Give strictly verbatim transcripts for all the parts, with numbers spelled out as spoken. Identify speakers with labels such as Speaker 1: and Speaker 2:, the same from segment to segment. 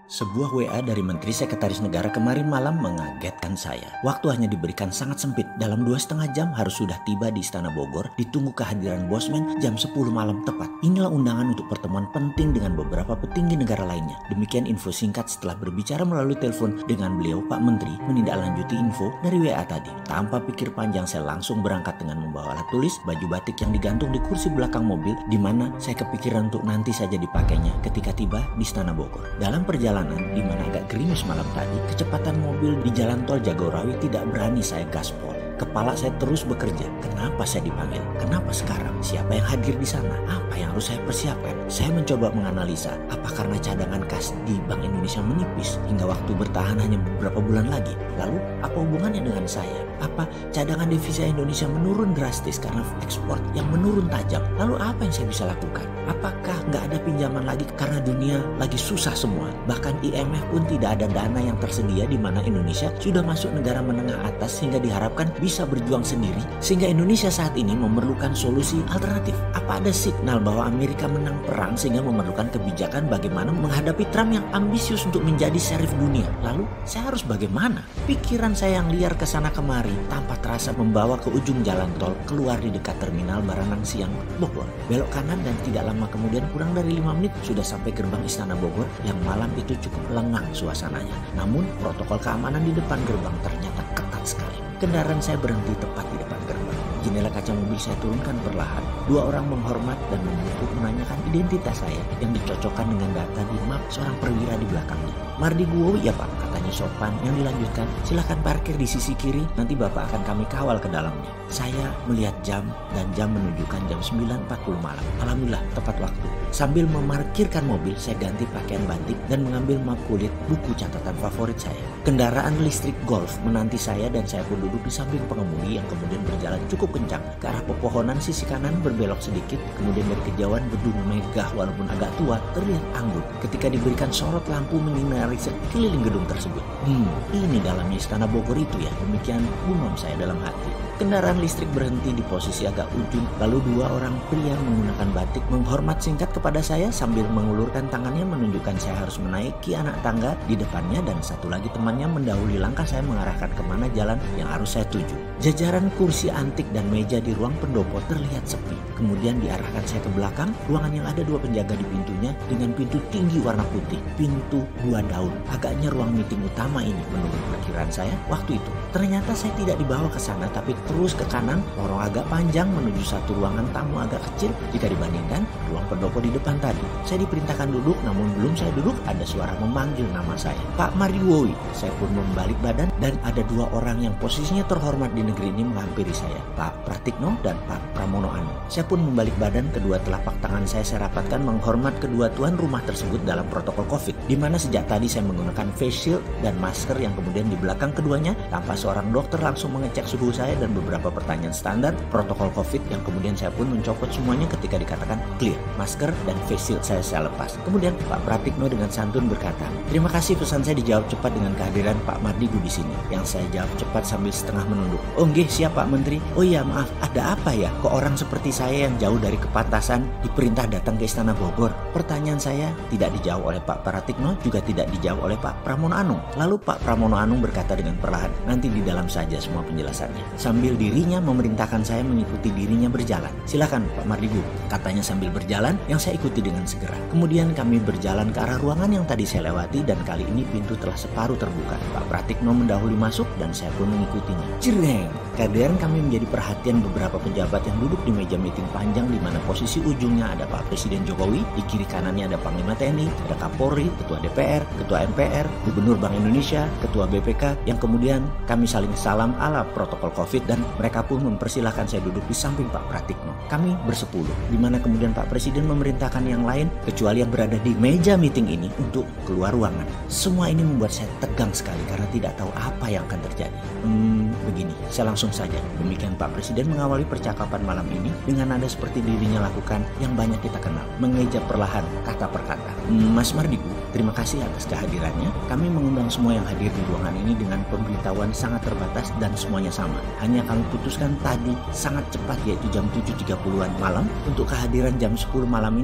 Speaker 1: Sebuah W A dari Menteri Sekretaris Negara kemarin malam mengagetkan saya. Waktu hanya diberikan sangat sempit. Dalam dua setengah jam harus sudah tiba di Istana Bogor. Ditunggu kehadiran Bosman jam sepuluh malam tepat. Inilah undangan untuk pertemuan penting dengan beberapa petinggi negara lainnya. Demikian info singkat setelah berbicara melalui telepon dengan beliau Pak Menteri menindaklanjuti info dari W A tadi. Tanpa pikir panjang saya langsung berangkat dengan membawa alat tulis, baju batik yang digantung di kursi belakang mobil, di mana saya kepikiran untuk nanti saja dipakainya ketika tiba di Istana Bogor. Dalam perjalanan di mana agak gerimis malam tadi, kecepatan mobil di jalan tol Jagorawi tidak berani saya gaspol. Kepala saya terus bekerja. Kenapa saya dipanggil? Kenapa sekarang? Siapa yang hadir di sana? Apa yang harus saya persiapkan? Saya mencoba menganalisa, apa karena cadangan kas di Bank Indonesia menipis hingga waktu bertahan hanya beberapa bulan lagi? Lalu, apa hubungannya dengan saya? Apa cadangan devisa Indonesia menurun drastis karena ekspor yang menurun tajam? Lalu apa yang saya bisa lakukan? Apakah nggak ada pinjaman lagi karena dunia lagi susah semua? Bahkan I M F pun tidak ada dana yang tersedia, di mana Indonesia sudah masuk negara menengah atas sehingga diharapkan bisa berjuang sendiri, sehingga Indonesia saat ini memerlukan solusi alternatif. Apa ada signal bahwa Amerika menang perang sehingga memerlukan kebijakan bagaimana menghadapi Trump yang ambisius untuk menjadi sheriff dunia? Lalu saya harus bagaimana? Pikiran saya yang liar ke sana kemari tanpa terasa membawa ke ujung jalan tol keluar di dekat terminal Baranang Siang Bogor. Belok kanan dan tidak lama kemudian kurang dari lima menit sudah sampai gerbang Istana Bogor yang malam itu cukup lengang suasananya. Namun protokol keamanan di depan gerbang ternyata ketat sekali. Kendaraan saya berhenti tepat di depan gerbang. Jendela kaca mobil saya turunkan perlahan. Dua orang menghormat dan membungkuk menanyakan identitas saya yang dicocokkan dengan data di map seorang perwira di belakangnya. Mardi Guowi ya Pak, katanya sopan. Yang dilanjutkan, silakan parkir di sisi kiri, nanti Bapak akan kami kawal ke dalamnya. Saya melihat jam dan jam menunjukkan jam sembilan empat puluh malam. Alhamdulillah tepat waktu. Sambil memarkirkan mobil, saya ganti pakaian batik dan mengambil map kulit, buku catatan favorit saya. Kendaraan listrik Golf menanti saya dan saya pun duduk di samping pengemudi yang kemudian berjalan cukup kencang ke arah pepohonan sisi kanan, berbelok sedikit, kemudian dari kejauhan gedung megah walaupun agak tua terlihat anggun ketika diberikan sorot lampu menyinari sekeliling gedung tersebut. Hmm, ini dalamnya Istana Bogor itu ya, demikian umum saya dalam hati. Kendaraan listrik berhenti di posisi agak ujung, lalu dua orang pria menggunakan batik menghormat singkat kepada saya sambil mengulurkan tangannya menunjukkan saya harus menaiki anak tangga di depannya, dan satu lagi temannya mendahului langkah saya mengarahkan kemana jalan yang harus saya tuju. Jajaran kursi antik dan meja di ruang pendopo terlihat sepi. Kemudian diarahkan saya ke belakang, ruangan yang ada dua penjaga di pintunya dengan pintu tinggi warna putih. Pintu dua daun. Agaknya ruang meeting utama ini menurut perkiraan saya waktu itu. Ternyata saya tidak dibawa ke sana, tapi terus ke kanan, lorong agak panjang menuju satu ruangan tamu agak kecil jika dibandingkan ruang pendopo di depan tadi. Saya diperintahkan duduk, namun belum saya duduk ada suara memanggil nama saya. Pak Mardi Guowi. Saya pun membalik badan dan ada dua orang yang posisinya terhormat di negeri ini menghampiri saya, Pak Pratikno dan Pak Pramono Anung. Saya pun membalik badan, kedua telapak tangan saya saya rapatkan menghormat kedua tuan rumah tersebut dalam protokol COVID, di mana sejak tadi saya menggunakan face shield dan masker yang kemudian di belakang keduanya tanpa seorang dokter langsung mengecek suhu saya dan beberapa pertanyaan standar protokol COVID yang kemudian saya pun mencopot semuanya ketika dikatakan clear. Masker dan face shield saya saya lepas. Kemudian Pak Pratikno dengan santun berkata, terima kasih, pesan saya dijawab cepat dengan kehadiran Pak Mardigu di sini. Yang saya jawab cepat sambil setengah menunduk. Oh nggih, siap Pak Menteri. Oh iya maaf, ada apa ya? Kok orang seperti saya yang jauh dari kepantasan diperintah datang ke Istana Bogor? Pertanyaan saya tidak dijawab oleh Pak Pratikno, juga tidak dijawab oleh Pak Pramono Anung. Lalu Pak Pramono Anung berkata dengan perlahan, nanti di dalam saja semua penjelasannya. Sambil dirinya memerintahkan saya mengikuti dirinya berjalan. Silakan Pak Mardigu, katanya sambil berjalan, yang saya ikuti dengan segera. Kemudian kami berjalan ke arah ruangan yang tadi saya lewati dan kali ini pintu telah separuh terbuka. Pak Pratikno mendahului masuk dan saya pun mengikutinya. Cireng! Kehadiran kami menjadi perhatian beberapa pejabat yang duduk di meja meeting panjang, di mana posisi ujungnya ada Pak Presiden Jokowi, di kiri kanannya ada Panglima T N I, ada Kapolri, Ketua D P R, Ketua M P R, Gubernur Bank Indonesia, Ketua B P K, yang kemudian kami saling salam ala protokol COVID dan mereka pun mempersilahkan saya duduk di samping Pak Pratikno. Kami bersepuluh, di mana kemudian Pak Presiden memerintahkan yang lain kecuali yang berada di meja meeting ini untuk keluar ruangan. Semua ini membuat saya tegang sekali karena tidak tahu apa yang akan terjadi. Hmm, begini, saya langsung saja. Demikian Pak Presiden mengawali percakapan malam ini dengan nada seperti dirinya lakukan yang banyak kita kenal, mengeja perlahan kata per kata. Mas Mardigu, terima kasih atas kehadirannya. Kami mengundang semua yang hadir di ruangan ini dengan pemberitahuan sangat terbatas dan semuanya sama. Hanya kami putuskan tadi sangat cepat, yaitu jam tujuh tiga puluhan malam untuk kehadiran jam sepuluh malam ini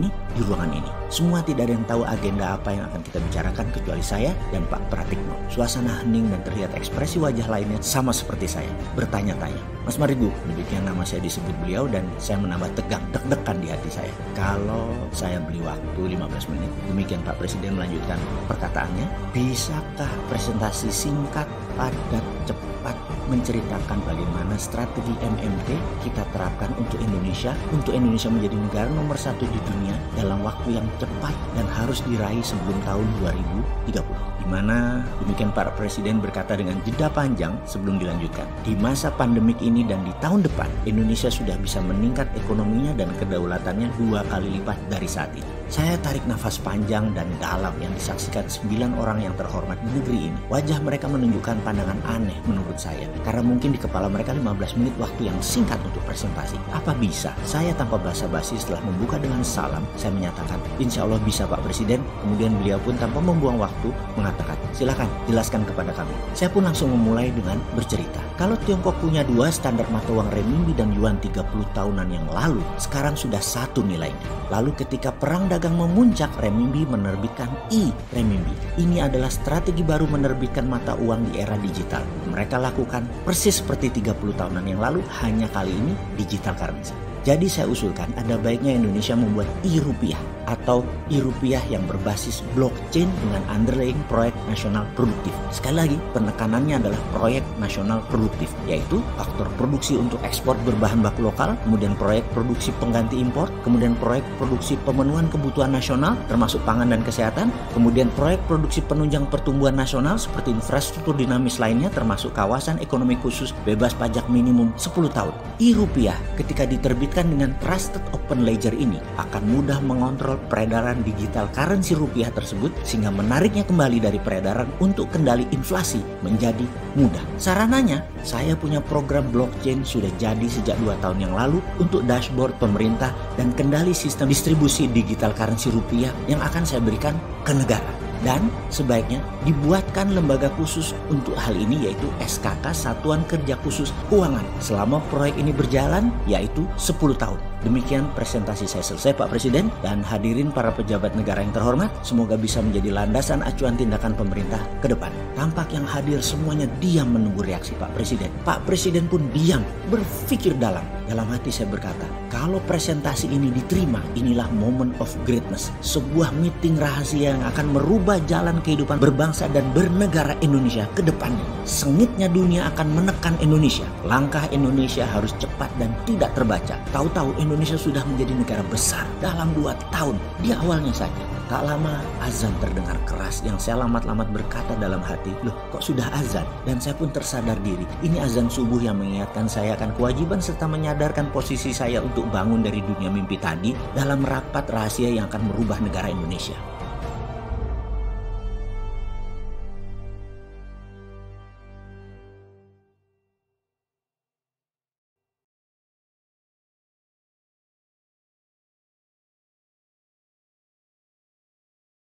Speaker 1: ini di ruangan ini. Semua tidak ada yang tahu agenda apa yang akan kita bicarakan kecuali saya dan Pak Pratikno. Suasana hening dan terlihat ekspresi wajah lainnya sama seperti saya, bertanya-tanya. Mas Marigu, demikian nama saya disebut beliau dan saya menambah tegang, deg-degan di hati saya. Kalau saya beli waktu lima belas menit, demikian Pak Presiden melanjutkan perkataannya, bisakah presentasi singkat, padat, cepat menceritakan bagaimana strategi M M T kita terapkan untuk Indonesia, untuk Indonesia menjadi negara nomor satu di dunia dalam waktu yang cepat dan harus diraih sebelum tahun dua ribu tiga puluh. Di mana demikian Pak Presiden berkata dengan jeda panjang sebelum dilanjutkan. Di masa pandemik ini dan di tahun depan, Indonesia sudah bisa meningkat ekonominya dan kedaulatannya dua kali lipat dari saat ini. Saya tarik nafas panjang dan dalam yang disaksikan sembilan orang yang terhormat di negeri ini. Wajah mereka menunjukkan pandangan aneh menurut saya. Karena mungkin di kepala mereka lima belas menit waktu yang singkat untuk presentasi. Apa bisa? Saya tanpa basa-basi setelah membuka dengan salam, saya menyatakan, insya Allah bisa Pak Presiden. Kemudian beliau pun tanpa membuang waktu mengatakan, silakan jelaskan kepada kami. Saya pun langsung memulai dengan bercerita. Kalau Tiongkok punya dua standar mata uang renminbi dan yuan tiga puluh tahunan yang lalu, sekarang sudah satu nilainya. Lalu ketika perang dagang memuncak, renminbi menerbitkan i-renminbi. Ini adalah strategi baru menerbitkan mata uang di era digital. Mereka lakukan persis seperti tiga puluh tahunan yang lalu, hanya kali ini digital currency. Jadi saya usulkan ada baiknya Indonesia membuat i-rupiah atau i-rupiah yang berbasis blockchain dengan underlying proyek nasional produktif. Sekali lagi, penekanannya adalah proyek nasional produktif, yaitu faktor produksi untuk ekspor berbahan baku lokal, kemudian proyek produksi pengganti impor, kemudian proyek produksi pemenuhan kebutuhan nasional termasuk pangan dan kesehatan, kemudian proyek produksi penunjang pertumbuhan nasional seperti infrastruktur dinamis lainnya termasuk kawasan ekonomi khusus bebas pajak minimum sepuluh tahun. I-rupiah ketika diterbitkan dengan Trusted Open Ledger ini akan mudah mengontrol peredaran digital currency rupiah tersebut sehingga menariknya kembali dari peredaran untuk kendali inflasi menjadi mudah. Sarananya, saya punya program blockchain sudah jadi sejak dua tahun yang lalu untuk dashboard pemerintah dan kendali sistem distribusi digital currency rupiah yang akan saya berikan ke negara. Dan sebaiknya dibuatkan lembaga khusus untuk hal ini yaitu S K K Satuan Kerja Khusus Keuangan selama proyek ini berjalan yaitu sepuluh tahun. Demikian presentasi saya selesai Pak Presiden dan hadirin para pejabat negara yang terhormat, semoga bisa menjadi landasan acuan tindakan pemerintah ke depan. Tampak yang hadir semuanya diam menunggu reaksi Pak Presiden. Pak Presiden pun diam, berpikir dalam. Dalam hati saya berkata, kalau presentasi ini diterima, inilah moment of greatness. Sebuah meeting rahasia yang akan merubah jalan kehidupan berbangsa dan bernegara Indonesia ke depannya. Sengitnya dunia akan menekan Indonesia. Langkah Indonesia harus cepat dan tidak terbaca. Tahu-tahu Indonesia sudah menjadi negara besar dalam dua tahun. Di awalnya saja. Tak lama azan terdengar keras yang saya lamat-lamat berkata dalam hati, loh kok sudah azan? Dan saya pun tersadar diri, ini azan subuh yang mengingatkan saya akan kewajiban serta menyadarkan posisi saya untuk bangun dari dunia mimpi tadi dalam rapat rahasia yang akan merubah negara Indonesia.